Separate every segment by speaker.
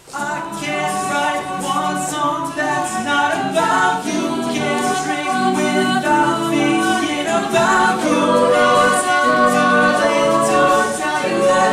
Speaker 1: I can't write one song that's not about you. Can't drink without thinking about you. No, it's too late to tell you that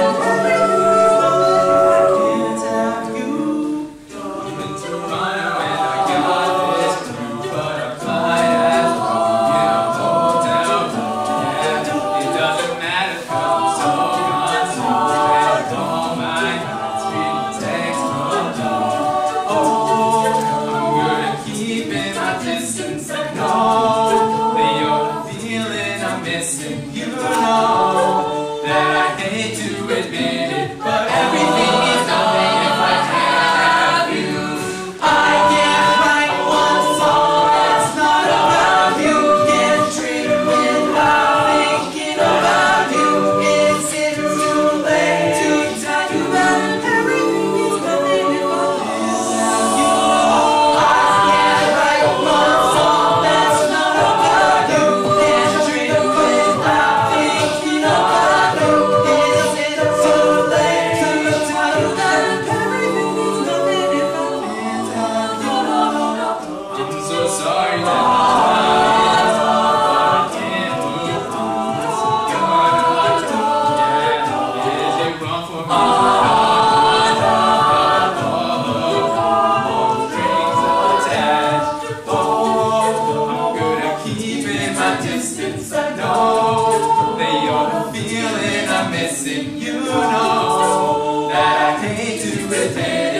Speaker 1: I can't have you. Coming to run when I got this through, but I'm fine as wrong in a hotel room. Yeah, it doesn't matter 'cause I'm so consumed with all my nights reading text from you. Oh, I'm good at keeping my distance. I know that you're the feeling I'm missing. You know that I hate to admit it, but everything is nothing if I can't have you. I can't write one song that's not about you. Can't drink without thinking about you. Is it too late to tell you that everything is nothing if I can't have you? I can't write one song that's not about you. Can't drink without thinking about you. Is it too late to tell you that everything is nothing if I can't have you? I'm so sorry that I can't move on. What's it gonna do? Yeah, is it wrong for me? Strings attached. Oh, I'm good at keeping my distance. I know that you're the feeling I'm missing. You know that I hate to admit it.